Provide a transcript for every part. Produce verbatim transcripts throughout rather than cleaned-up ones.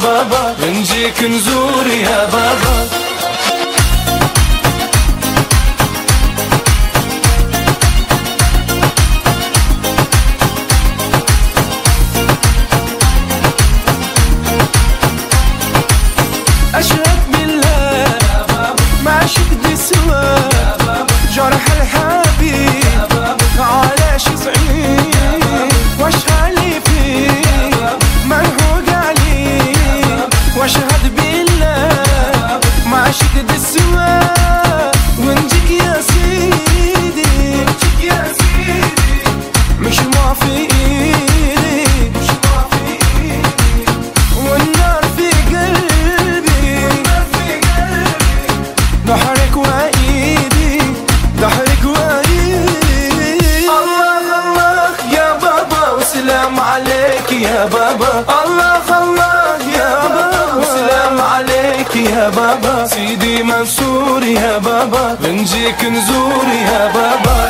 بابا، بنجيك نزور يا بابا. أشهد بالله ما شفت سوى جرح الحبيب على شزعين واشهالي فيه منهوق عليه. واشهد بالله ما شفت سوى ونجيك يا سيدي مش ما في ايدي والنار في قلبي ضحرك وايدي ضحرك وايدي. الله الله يا بابا وسلام عليك يا بابا. الله الله يا بابا وسلام عليك يا بابا. سيدي منصور يا بابا، بنجيك نزور يا بابا.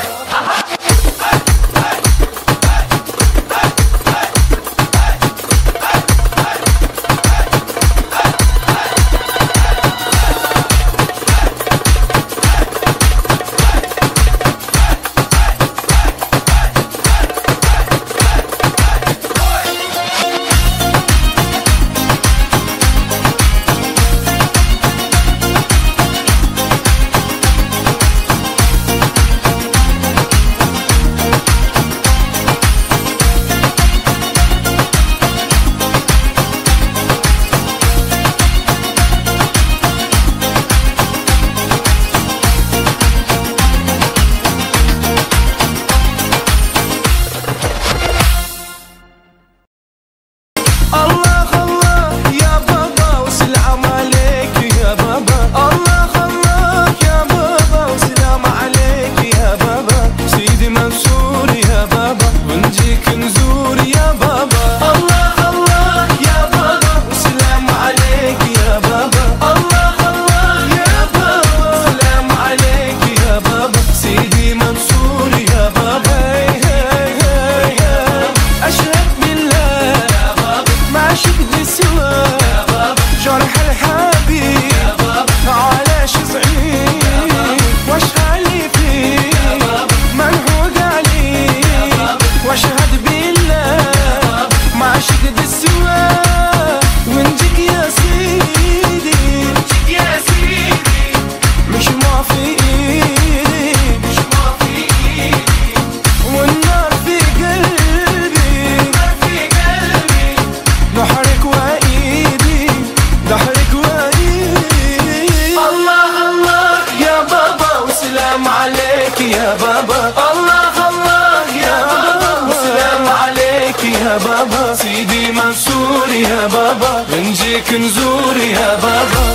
يا بابا. الله الله يا بابا وسلام عليك يا بابا. سيدي منصور يا بابا، بنجيك نزور يا بابا.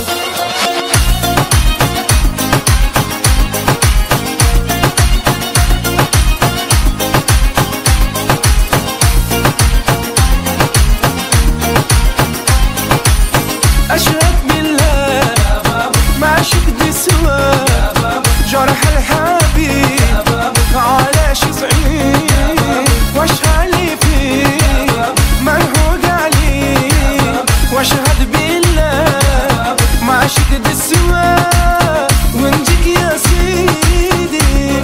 أشهد بالله ما شفت سوى جرح الحبيب على شزعين واشهالي فيه منهوق عليه. واشهد بالله ما شفت سوى ونجيك يا سيدي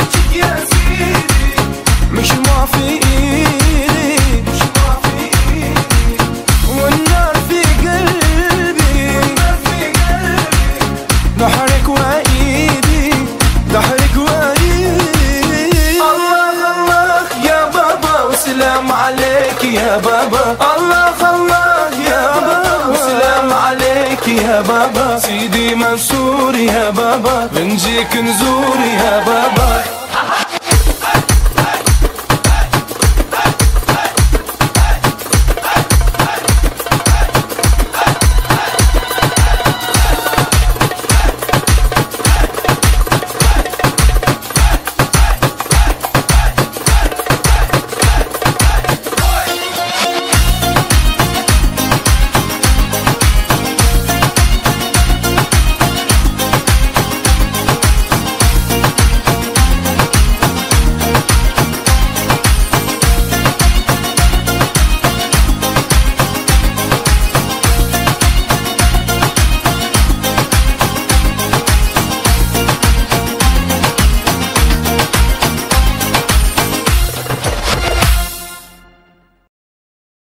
مش ما في ايدي والنار في قلبي ضحرك وايدي ضحرك وايدي. الله الله يا بابا وسلام عليك يا بابا. الله الله يا بابا وسلام عليك يا بابا. سيدي منصور يا بابا، بنجيك نزور يا بابا.